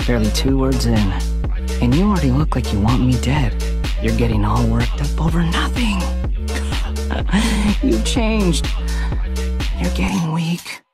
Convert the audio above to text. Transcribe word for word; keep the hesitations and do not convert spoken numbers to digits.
barely two words in, and you already look like you want me dead. You're getting all worked up over nothing. You've changed. You're getting weak.